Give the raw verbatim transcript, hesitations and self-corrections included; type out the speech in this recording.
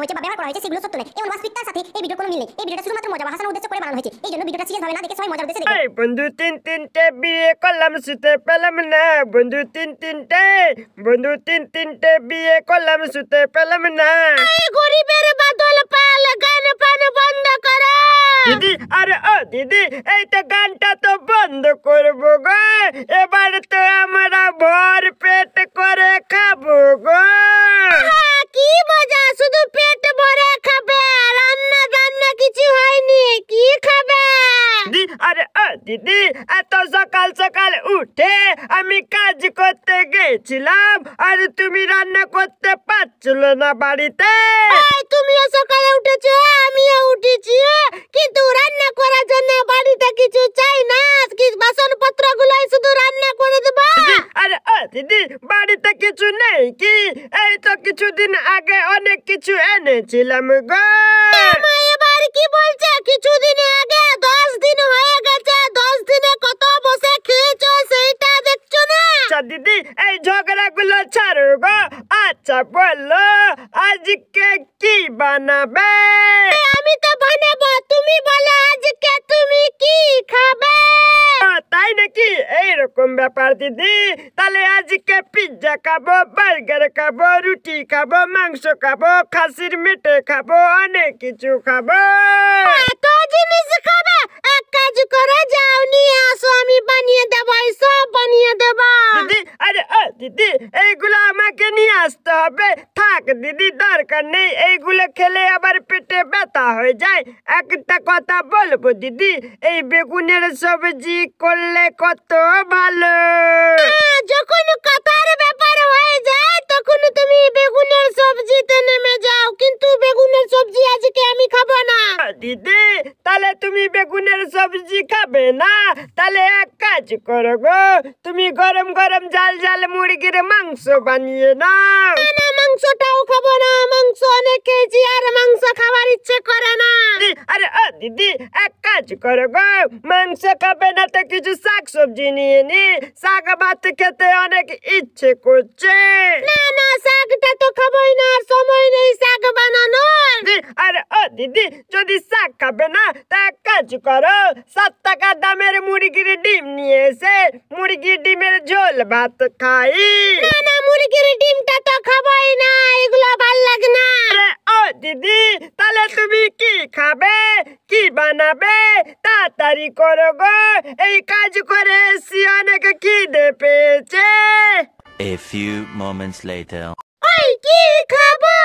হয়েছে বা ব্যবহার করা হয়েছে সেগুলো সত্য নয়। এমন বাস্তবিকতার সাথে এই ভিডিওর কোনো মিল নেই। এই ভিডিওটা শুধুমাত্র মজা বা হাসানোর উদ্দেশ্য করে বানানো হয়েছে। এই জন্য ভিডিওটা সিরিয়াস ভাবে না দেখে সবাই মজার উদ্দেশ্যে দেখুন। এই বন্ধু তিন তিনটে বিয়ে করলাম শুতে পেলাম না, বন্ধু তিন তিনটে বন্ধু তিন তিনটে বিয়ে করলাম শুতে পেলাম না। এই গরিবের বাদল পাল গান পান বন্ধ করো। দিদি আরে ও দিদি এই তো গানটা তো বন্ধ করবো গো, এবার তো আমরা ভর পেট করে খাবো গো। হ্যাঁ, কি মজা, শুধু পেট ভরে খাবে, রান্না বান্না কিছু হয়নি, কি খাবে? দিদি আরে ও দিদি এত সকাল সকাল উঠে আমি কাজ করতে গেছিলাম আর তুমি রান্না করতে পারছিল না বাড়িতে। এই তুমিও সকালে উঠেছো, আমিও উঠেছি, কিন্তু রান্না করার জন্য বাড়িতে কিছু চাই না, কি বাসনপত্র গুলাই শুধু রান্না করে দেবা? আরে ও দিদি বাড়িতে কিছু নেই কি? এই তো কিছুদিন আগে অনেক কিছু এনেছিলাম গো। মা এবার কি বলছে? কিছুদিন আগে দশ দিন হয়ে গেছে, দশ দিনে কত বসে খেয়েছো সেইটা দেখছো না? আচ্ছা দিদি এই ঝগড়া গুলো ছাড়ো গো, আচ্ছা বললো আজকে কি বানাবে? আমি তো বানাবো, তুমি বলো আজকে তুমি কি খাবে? ও, তাই নাকি? এইরকম ব্যাপার দিদি, তাহলে আজকে পিৎজা খাবো, বার্গার খাবো, রুটি খাবো, মাংস খাবো, খাসির মেটে খাবো, অনেক কিছু খাবো। এত জিনিস খাবে? এক কাজ করো, যাও নিয়ে আসো, আমি বানিয়ে দেবো, সব বানিয়ে দেবো। দিদি আরে ও দিদি এইগুলো আমাকে নিয়ে আসতে হবে? থাক দিদি দরকার নেই, এইগুলো খেলে আবার পেটে ব্যথা হয়ে যায়। একটা কথা বলবো দিদি, এই বেগুনের সবজি করলে কত ভালো। হ্যাঁ, যখন কথার ব্যাপার হয়ে যায় তখন তুমি বেগুনের সবজিতে নেমে যাও, কিন্তু বেগুনের সবজি আজকে আমি খাবো না। দিদি তাহলে তুমি বেগুনের সবজি খাবে না? তাহলে এক কাজ করো গো, তুমি গরম গরম ঝাল ঝাল মুরগির মাংস বানিয়ে নাও। না না, মাংসটাও খাবো না, মাংস অনেক খেয়েছি আর মাংস খাবার ইচ্ছে করে না। দিদি আরে ও দিদি এক কাজ করো গো, মাংস খাবে না তো কিছু শাক সবজি নিয়ে নি, শাক ভাত খেতে অনেক ইচ্ছে করছে। না না, শাকটা তো খাবোই না, আর সময় নেই শাক বানানোর। দিদি আরে ও দিদি যদি শাক খাবে না তা এক কাজ করো, সাত টাকা দামের মুরগির ডিম নিয়ে এসে মুরগির ডিমের ঝোল ভাত খাই। না না, মুরগির ডিমটা তো খাবোই না, এগুলো ভাল লাগে না। আরে ও দিদি তাহলে তুমি কি খাবে, কি বানাবে? তাড়াতাড়ি করো গো, এই কাজ করে এসি অনেক খিদে পেয়েছে। A few moments later. ওই কি খাবো?